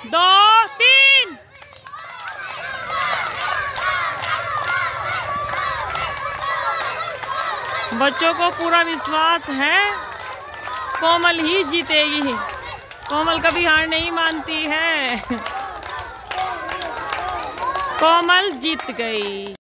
2 3। बच्चों को पूरा विश्वास है कोमल ही जीतेगी। कोमल कभी हार नहीं मानती है। कोमल जीत गई।